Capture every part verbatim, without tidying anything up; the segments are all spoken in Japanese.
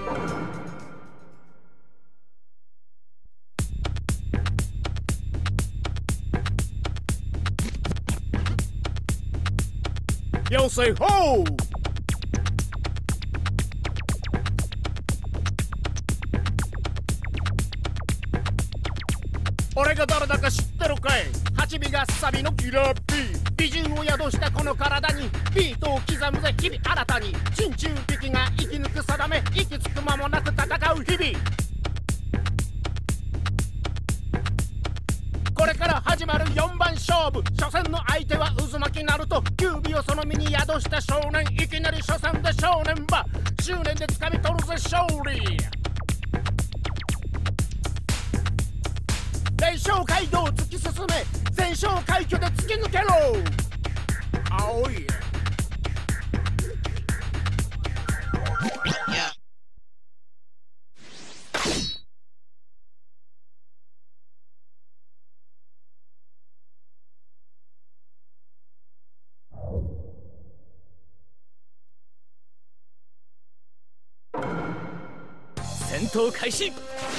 Yo say ho! 俺が誰だか知ってるかい？八尾がサビのキラー B 美人を宿したこの体にビートを刻むぜ日々新たに珍中匹が生き抜く定め息つく間もなく戦う日々これから始まるよんばん勝負初戦の相手は渦巻きナルトキュービをその身に宿した少年いきなり初戦で正念場執念で掴み取るぜ勝利霊障街道を突き進め全勝快挙で突き抜けろ青い戦闘開始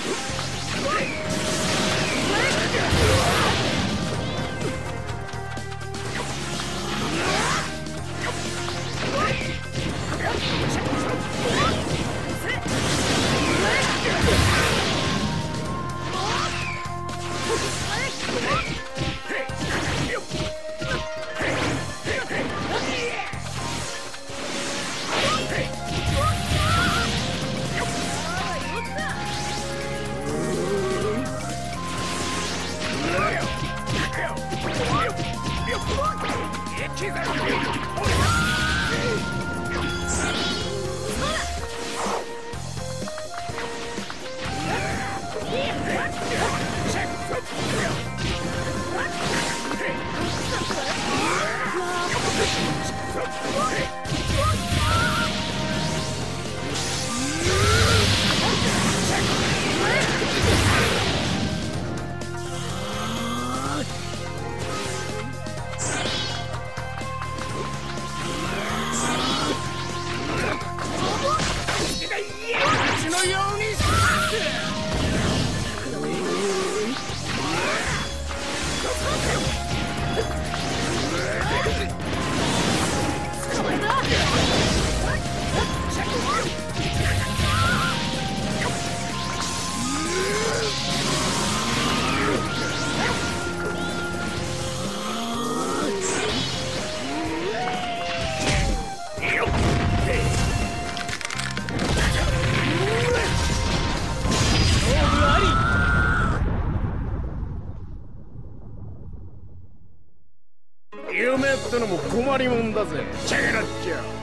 夢ってのも困りもんだぜチェケラッチャ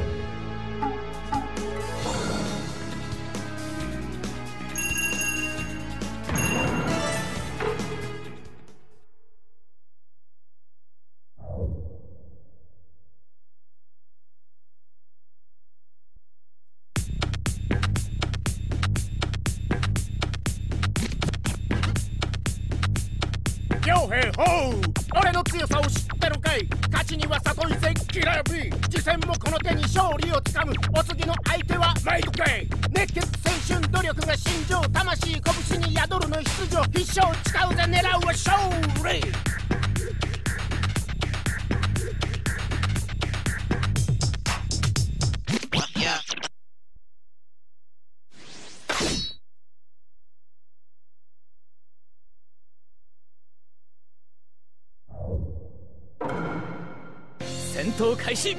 ヨヘホー俺の強さを知ってるかい勝ちには里いぜキラー B 次戦もこの手に勝利をつかむお次の相手はメイドかい熱血青春努力が心情魂拳に宿るの出場必勝誓うぜ狙うは勝利戦闘開始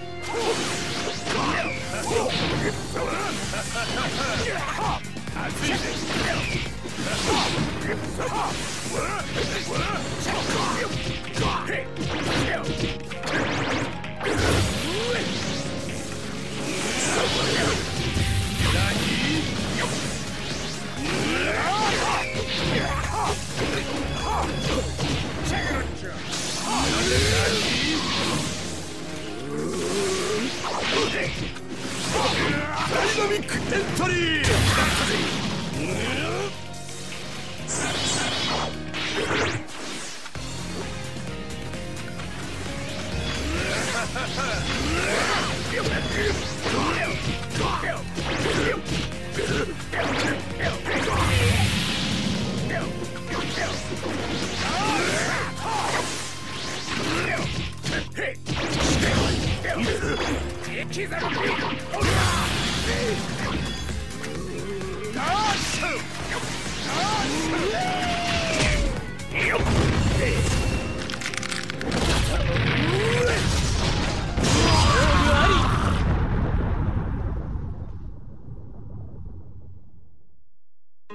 ダイナミックエントリー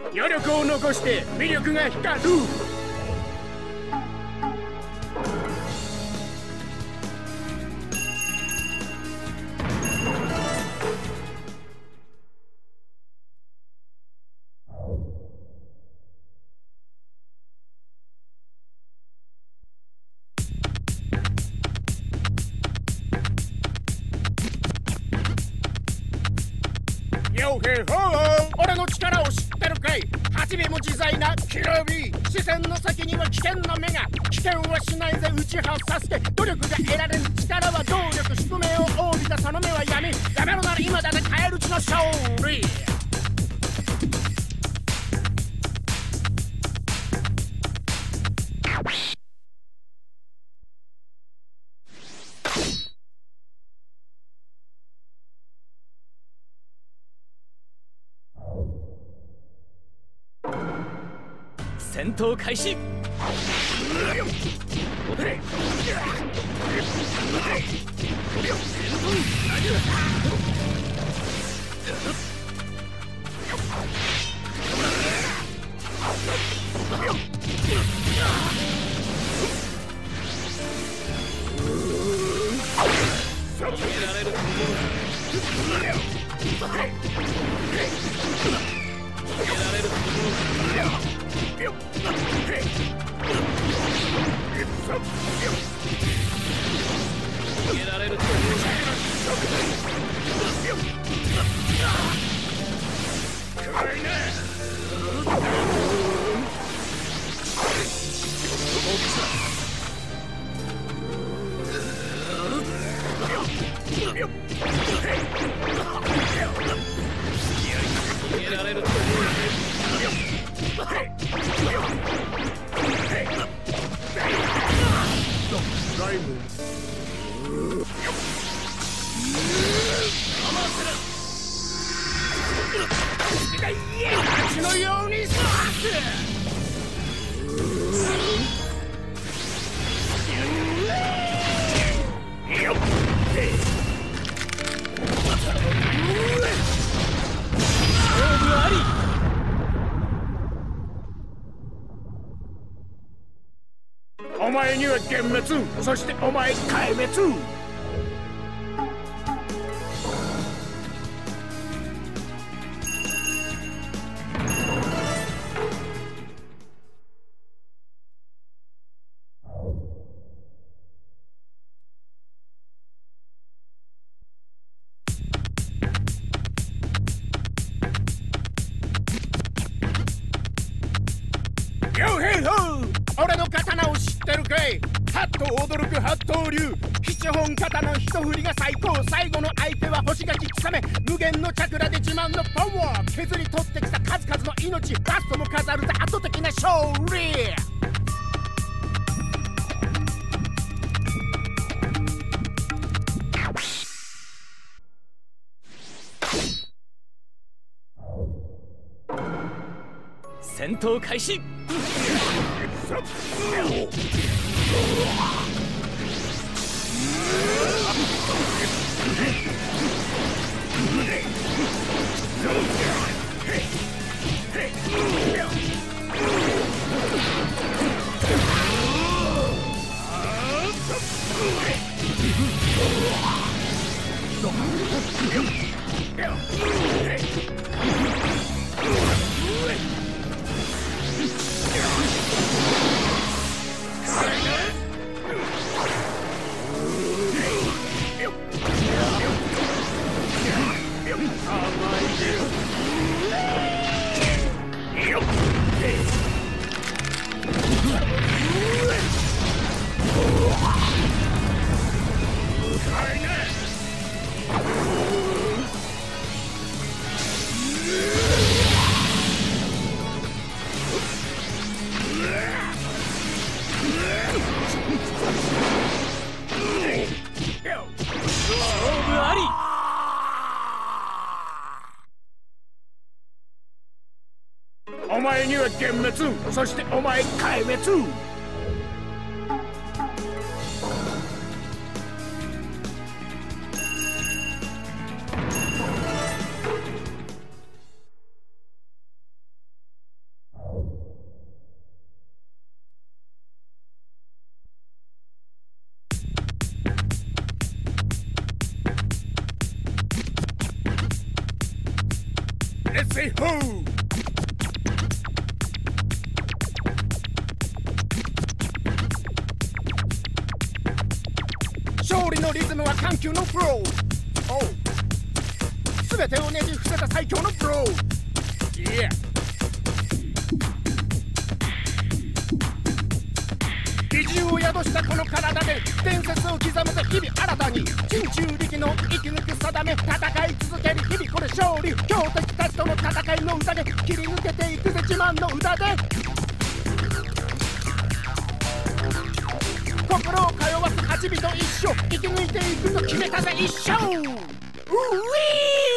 余力を残して魅力が光る。ヨヘホー、俺の力を知ってるかい。八尾も自在なキラビー、視線の先には危険な目が。危険はしないぜ内葉サスケ、努力が得られる力は動力、宿命を帯びたその目は闇。やめろなら今だね返るちの勝利。 戦闘開始。お前には幻滅、そしてお前壊滅。ヨヘイホー、俺の刀を知ってるかい。はっと驚く八刀流、七本刀の一振りが最高。最後の相手は星がき刻め、無限のチャクラで自慢のパワー。削り取ってきた数々の命、ラストも飾るぜ圧倒的な勝利。戦闘開始。お前には幻滅、そしてお前壊滅。 Let's say ho! 勝利のリズムは緩急のフロー、全てをねじ伏せた最強のフロー、yeah. 美獣を宿したこの体で伝説を刻むぜ日々新たに、人中力の生き抜く定め、戦い続ける日々これ勝利、強敵たちとの戦いの歌で切り抜けていくぜ自慢の歌で、心を通わすはちびと一緒生き抜いていくと決めたぜ一生、うぃー